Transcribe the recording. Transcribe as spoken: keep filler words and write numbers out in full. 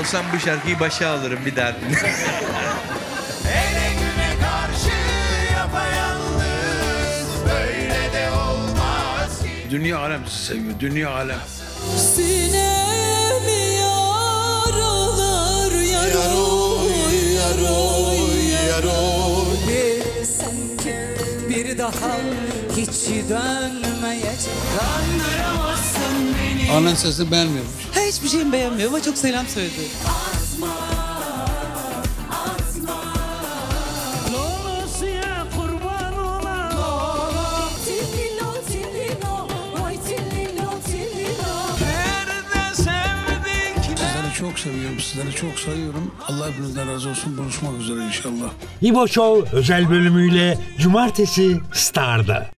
olsam bu şarkıyı başa alırım bir derdin. Ele güne karşı yapayalnız, böyle de olmaz ki. Dünya alem sizi seviyor, dünya alem. Sinemi yaralar yaroy yaroy yaroy. Bilsen ki bir daha hiç dönmeyecek. Kandıramazsın beni. Anan sesini beğenmiyormuş. Hiçbir şeyimi beğenmiyor ama çok selam söyledi. Atma, atma. Lolosya kurban ola. Tillino, tillino, oy tillino, tillino. Nerede sevdik? Sizleri çok seviyorum, sizleri çok sayıyorum. Allah hepinizden razı olsun. Buluşmak üzere inşallah. İbo Show özel bölümüyle Cumartesi Star'da.